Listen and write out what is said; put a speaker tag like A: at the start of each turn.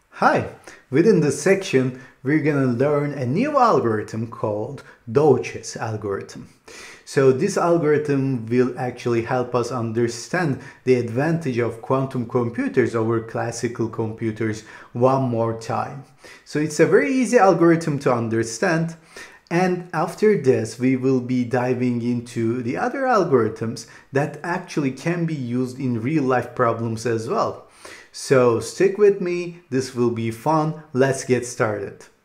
A: Hi! Within this section, we're going to learn a new algorithm called Deutsch's algorithm. So this algorithm will actually help us understand the advantage of quantum computers over classical computers one more time. So it's a very easy algorithm to understand. And after this, we will be diving into the other algorithms that actually can be used in real-life problems as well. So stick with me, this will be fun. Let's get started.